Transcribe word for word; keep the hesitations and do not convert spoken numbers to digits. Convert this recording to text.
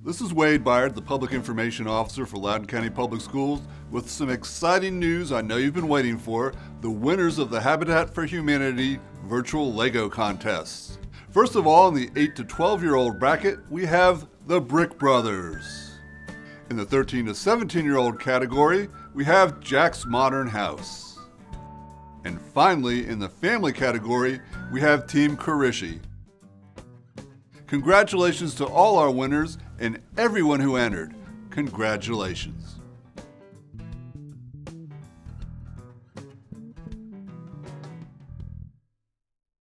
This is Wade Byard, the Public Information Officer for Loudoun County Public Schools, with some exciting news I know you've been waiting for, the winners of the Habitat for Humanity Virtual Lego Contest. First of all, in the eight to twelve year old bracket, we have the Brick Brothers. In the thirteen to seventeen year old category, we have Jack's Modern House. And finally, in the family category, we have Team Kurishi. Congratulations to all our winners and everyone who entered. Congratulations.